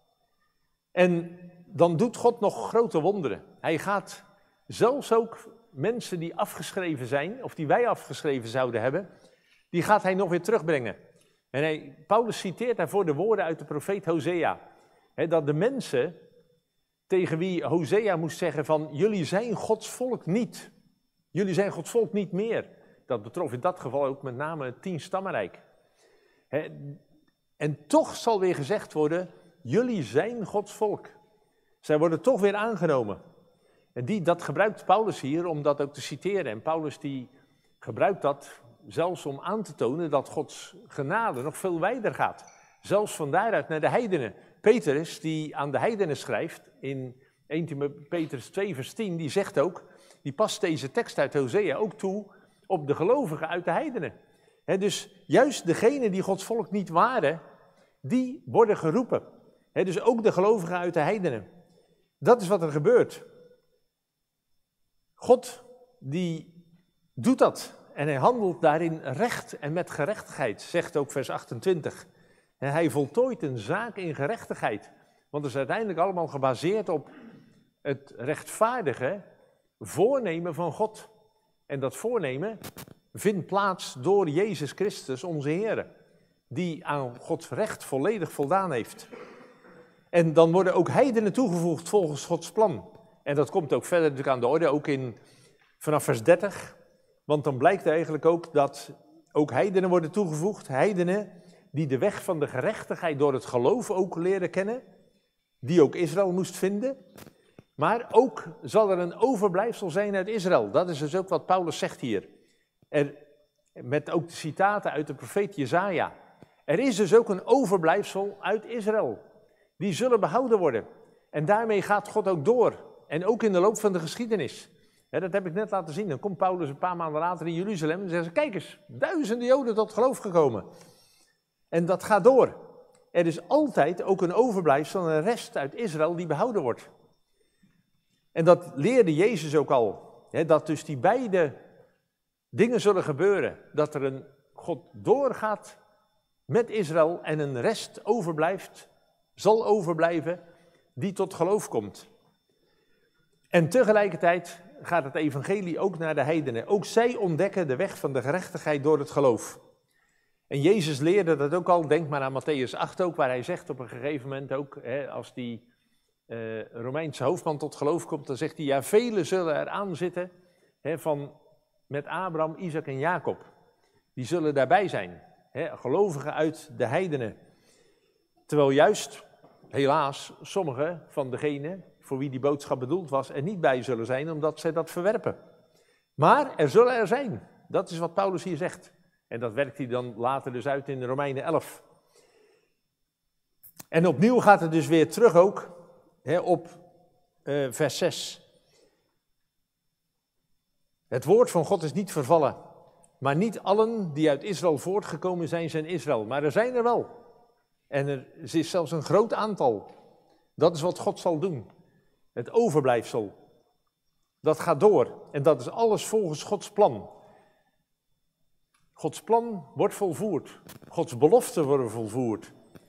En dan doet God nog grote wonderen. Hij gaat zelfs ook mensen die afgeschreven zijn, of die wij afgeschreven zouden hebben, die gaat hij nog weer terugbrengen. En Paulus citeert daarvoor de woorden uit de profeet Hosea. Dat de mensen tegen wie Hosea moest zeggen van, jullie zijn Gods volk niet. Jullie zijn Gods volk niet meer. Dat betrof in dat geval ook met name het 10-stammenrijk. En toch zal weer gezegd worden, jullie zijn Gods volk. Zij worden toch weer aangenomen. En dat gebruikt Paulus hier om dat ook te citeren. En Paulus die gebruikt dat zelfs om aan te tonen dat Gods genade nog veel wijder gaat. Zelfs van daaruit naar de heidenen. Petrus, die aan de heidenen schrijft, in 1 Petrus 2 vers 10, die zegt ook, die past deze tekst uit Hosea ook toe op de gelovigen uit de heidenen. Dus juist degenen die Gods volk niet waren, die worden geroepen. Dus ook de gelovigen uit de heidenen. Dat is wat er gebeurt. God, die doet dat. En hij handelt daarin recht en met gerechtigheid, zegt ook vers 28. En hij voltooit een zaak in gerechtigheid. Want het is uiteindelijk allemaal gebaseerd op het rechtvaardige voornemen van God. En dat voornemen vindt plaats door Jezus Christus, onze Heer, die aan Gods recht volledig voldaan heeft. En dan worden ook heidenen toegevoegd volgens Gods plan. En dat komt ook verder natuurlijk aan de orde, ook vanaf vers 30. Want dan blijkt eigenlijk ook dat ook heidenen worden toegevoegd. Heidenen die de weg van de gerechtigheid door het geloof ook leren kennen. Die ook Israël moest vinden. Maar ook zal er een overblijfsel zijn uit Israël. Dat is dus ook wat Paulus zegt hier. Met ook de citaten uit de profeet Jesaja. Er is dus ook een overblijfsel uit Israël. Die zullen behouden worden. En daarmee gaat God ook door. En ook in de loop van de geschiedenis. Dat heb ik net laten zien. Dan komt Paulus een paar maanden later in Jeruzalem en zeggen ze, kijk eens, duizenden Joden tot geloof gekomen. En dat gaat door. Er is altijd ook een overblijfsel, een rest uit Israël die behouden wordt. En dat leerde Jezus ook al. Dat dus die beide dingen zullen gebeuren. Dat er een God doorgaat met Israël en een rest overblijft, zal overblijven, die tot geloof komt. En tegelijkertijd gaat het evangelie ook naar de heidenen. Ook zij ontdekken de weg van de gerechtigheid door het geloof. En Jezus leerde dat ook al, denk maar aan Mattheüs 8 ook, waar hij zegt op een gegeven moment ook, als die Romeinse hoofdman tot geloof komt, dan zegt hij, ja, velen zullen eraan zitten, met Abraham, Isaac en Jacob. Die zullen daarbij zijn, gelovigen uit de heidenen. Terwijl juist, helaas, sommigen van degenen voor wie die boodschap bedoeld was, er niet bij zullen zijn, omdat zij dat verwerpen. Maar er zullen er zijn. Dat is wat Paulus hier zegt. En dat werkt hij dan later dus uit in Romeinen 11. En opnieuw gaat het dus weer terug ook op vers 6. Het woord van God is niet vervallen. Maar niet allen die uit Israël voortgekomen zijn Israël. Maar er zijn er wel. En er is zelfs een groot aantal. Dat is wat God zal doen. Het overblijfsel. Dat gaat door. En dat is alles volgens Gods plan. Gods plan wordt volvoerd. Gods beloften worden volvoerd.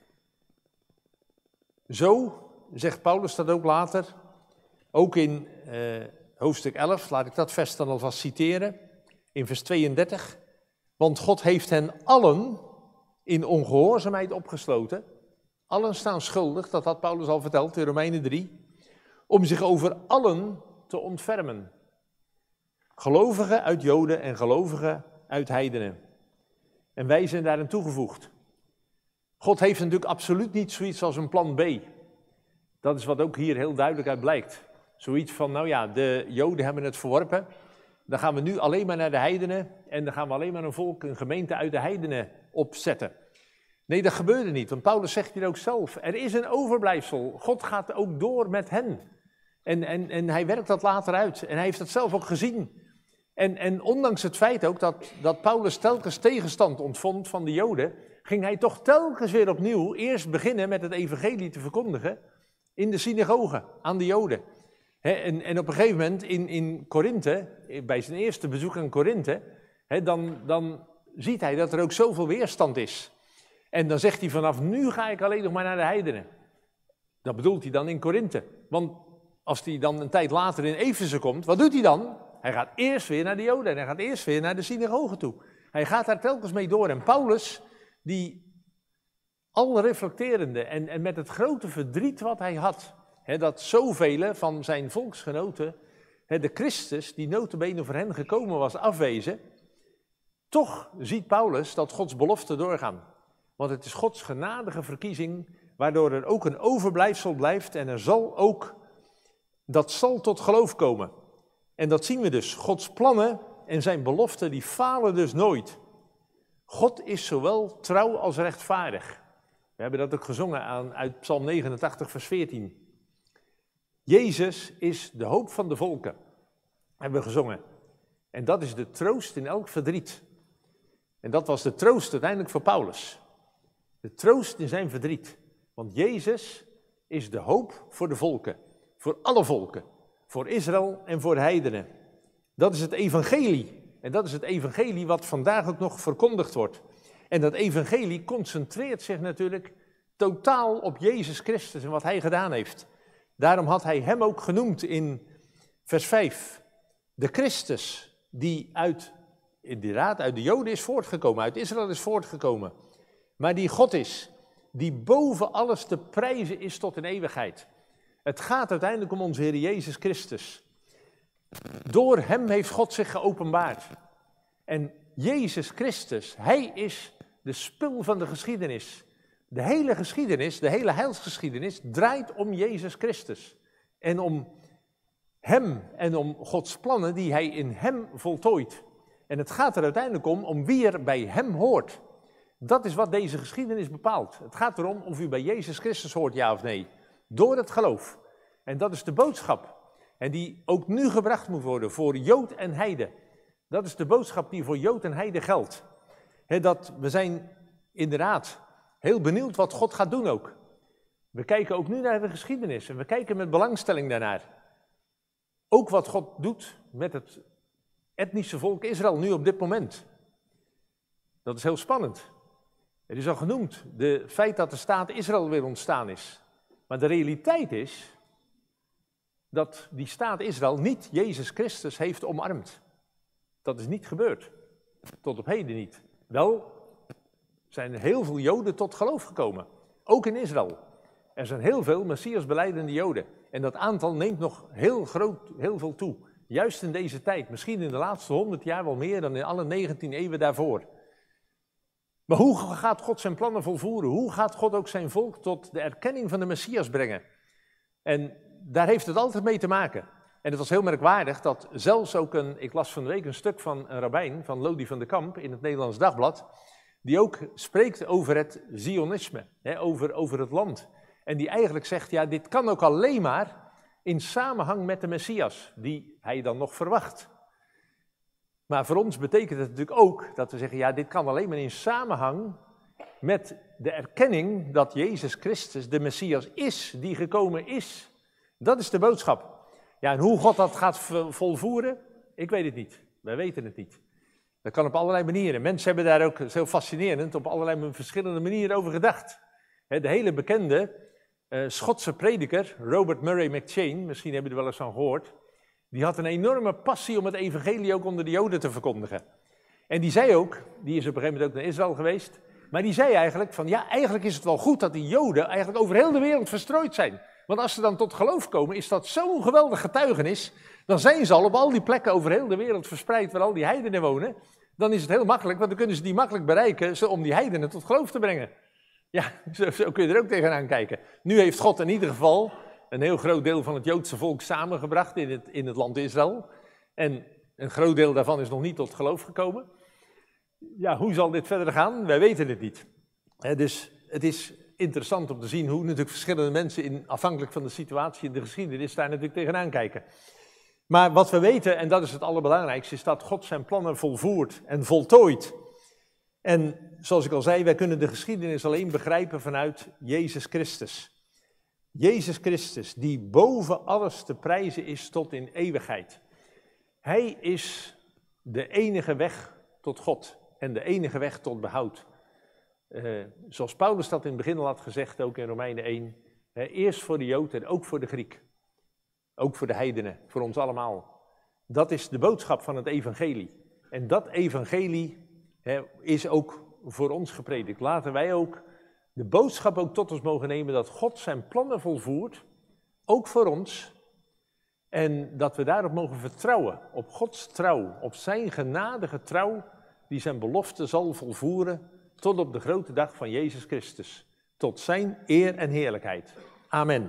Zo, zegt Paulus dat ook later, ook in hoofdstuk 11, laat ik dat vers dan alvast citeren, in vers 32. Want God heeft hen allen in ongehoorzaamheid opgesloten. Allen staan schuldig, dat had Paulus al verteld in Romeinen 3. Om zich over allen te ontfermen. Gelovigen uit Joden en gelovigen uit heidenen. En wij zijn daarin toegevoegd. God heeft natuurlijk absoluut niet zoiets als een plan B. Dat is wat ook hier heel duidelijk uit blijkt. Zoiets van, nou ja, de Joden hebben het verworpen. Dan gaan we nu alleen maar naar de heidenen. En dan gaan we alleen maar een volk, een gemeente uit de heidenen opzetten. Nee, dat gebeurde niet. Want Paulus zegt hier ook zelf. Er is een overblijfsel. God gaat ook door met hen. En hij werkt dat later uit. En hij heeft dat zelf ook gezien. En ondanks het feit ook dat Paulus telkens tegenstand ontvond van de Joden, ging hij toch telkens weer opnieuw eerst beginnen met het evangelie te verkondigen in de synagogen aan de Joden. En op een gegeven moment in Korinthe, bij zijn eerste bezoek aan Korinthe, dan ziet hij dat er ook zoveel weerstand is. En dan zegt hij, vanaf nu ga ik alleen nog maar naar de heidenen. Dat bedoelt hij dan in Korinthe. Want als hij dan een tijd later in Efeze komt, wat doet hij dan? Hij gaat eerst weer naar de Joden en hij gaat eerst weer naar de synagogen toe. Hij gaat daar telkens mee door. En Paulus, die al reflecterende en met het grote verdriet wat hij had, dat zoveel van zijn volksgenoten, de Christus, die nota bene voor hen gekomen was, afwezen, toch ziet Paulus dat Gods beloften doorgaan. Want het is Gods genadige verkiezing, waardoor er ook een overblijfsel blijft en dat zal tot geloof komen. En dat zien we dus. Gods plannen en zijn beloften, die falen dus nooit. God is zowel trouw als rechtvaardig. We hebben dat ook gezongen uit Psalm 89, vers 14. Jezus is de hoop van de volken, hebben we gezongen. En dat is de troost in elk verdriet. En dat was de troost uiteindelijk voor Paulus. De troost in zijn verdriet. Want Jezus is de hoop voor de volken. Voor alle volken. Voor Israël en voor de heidenen. Dat is het evangelie. En dat is het evangelie wat vandaag ook nog verkondigd wordt. En dat evangelie concentreert zich natuurlijk totaal op Jezus Christus en wat hij gedaan heeft. Daarom had hij hem ook genoemd in vers 5. De Christus die uit de Joden is voortgekomen, uit Israël is voortgekomen. Maar die God is, die boven alles te prijzen is tot in eeuwigheid. Het gaat uiteindelijk om onze Heer Jezus Christus. Door hem heeft God zich geopenbaard. En Jezus Christus, hij is de spil van de geschiedenis. De hele geschiedenis, de hele heilsgeschiedenis draait om Jezus Christus. En om hem en om Gods plannen die hij in hem voltooit. En het gaat er uiteindelijk om wie er bij hem hoort. Dat is wat deze geschiedenis bepaalt. Het gaat erom of u bij Jezus Christus hoort, ja of nee. Door het geloof. En dat is de boodschap. En die ook nu gebracht moet worden voor Jood en Heide. Dat is de boodschap die voor Jood en Heide geldt. We zijn inderdaad heel benieuwd wat God gaat doen ook. We kijken ook nu naar de geschiedenis en we kijken met belangstelling daarnaar. Ook wat God doet met het etnische volk Israël nu op dit moment. Dat is heel spannend. Het is al genoemd, het feit dat de staat Israël weer ontstaan is. Maar de realiteit is dat die staat Israël niet Jezus Christus heeft omarmd. Dat is niet gebeurd. Tot op heden niet. Wel zijn er heel veel Joden tot geloof gekomen. Ook in Israël. Er zijn heel veel Messias-belijdende Joden. En dat aantal neemt nog heel veel toe. Juist in deze tijd. Misschien in de laatste 100 jaar wel meer dan in alle 19 eeuwen daarvoor. Maar hoe gaat God zijn plannen volvoeren? Hoe gaat God ook zijn volk tot de erkenning van de Messias brengen? En daar heeft het altijd mee te maken. En het was heel merkwaardig dat zelfs ook ik las van de week een stuk van een rabbijn, van Lodi van de Kamp, in het Nederlands Dagblad, die ook spreekt over het Zionisme, over het land. En die eigenlijk zegt, ja, dit kan ook alleen maar in samenhang met de Messias, die hij dan nog verwacht. Maar voor ons betekent het natuurlijk ook dat we zeggen, ja, dit kan alleen maar in samenhang met de erkenning dat Jezus Christus de Messias is, die gekomen is. Dat is de boodschap. Ja, en hoe God dat gaat volvoeren, ik weet het niet. Wij weten het niet. Dat kan op allerlei manieren. Mensen hebben daar ook, dat is heel fascinerend, op allerlei verschillende manieren over gedacht. De hele bekende Schotse prediker, Robert Murray McCheyne, misschien hebben jullie er wel eens van gehoord, die had een enorme passie om het evangelie ook onder de Joden te verkondigen. En die zei ook, die is op een gegeven moment ook naar Israël geweest, maar die zei eigenlijk van, ja, eigenlijk is het wel goed dat die Joden eigenlijk over heel de wereld verstrooid zijn. Want als ze dan tot geloof komen, is dat zo'n geweldig getuigenis, dan zijn ze al op al die plekken over heel de wereld verspreid waar al die heidenen wonen. Dan is het heel makkelijk, want dan kunnen ze die makkelijk bereiken om die heidenen tot geloof te brengen. Ja, zo kun je er ook tegenaan kijken. Nu heeft God in ieder geval een heel groot deel van het Joodse volk samengebracht in het land Israël. En een groot deel daarvan is nog niet tot geloof gekomen. Ja, hoe zal dit verder gaan? Wij weten het niet. Dus het is interessant om te zien hoe natuurlijk verschillende mensen afhankelijk van de situatie in de geschiedenis daar natuurlijk tegenaan kijken. Maar wat we weten, en dat is het allerbelangrijkste, is dat God zijn plannen volvoert en voltooit. En zoals ik al zei, wij kunnen de geschiedenis alleen begrijpen vanuit Jezus Christus. Jezus Christus, die boven alles te prijzen is tot in eeuwigheid. Hij is de enige weg tot God en de enige weg tot behoud. Zoals Paulus dat in het begin al had gezegd, ook in Romeinen 1, eerst voor de Jood en ook voor de Griek. Ook voor de heidenen, voor ons allemaal. Dat is de boodschap van het evangelie. En dat evangelie is ook voor ons gepredikt. Laten wij ook de boodschap ook tot ons mogen nemen dat God zijn plannen volvoert, ook voor ons. En dat we daarop mogen vertrouwen, op Gods trouw, op zijn genadige trouw, die zijn belofte zal volvoeren tot op de grote dag van Jezus Christus. Tot zijn eer en heerlijkheid. Amen.